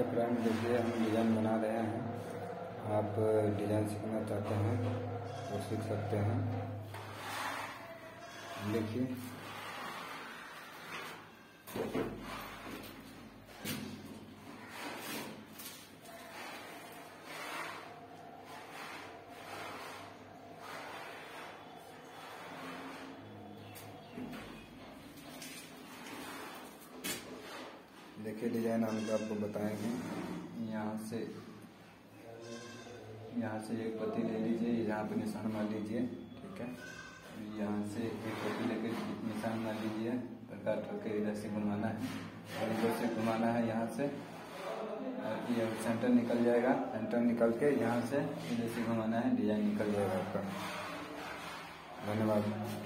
Hi friend, देखिए हम design बना रहे हैं। आप डिज़ाइन सीखना चाहते हैं तो सीख सकते हैं। देखिए देखिए डिज़ाइन हम आपको बताएंगे। यहाँ से एक पत्ती ले लीजिए, यहाँ पे निशान मार लीजिए, ठीक है। यहाँ से एक पत्ती लेकर निशान मार लीजिए, काट करके इधर से घुमाना है और इधर से घुमाना है यहाँ से, और ये सेंटर निकल जाएगा। सेंटर निकल के यहाँ से इधर से घुमाना है, डिज़ाइन निकल जाएगा आपका। धन्यवाद।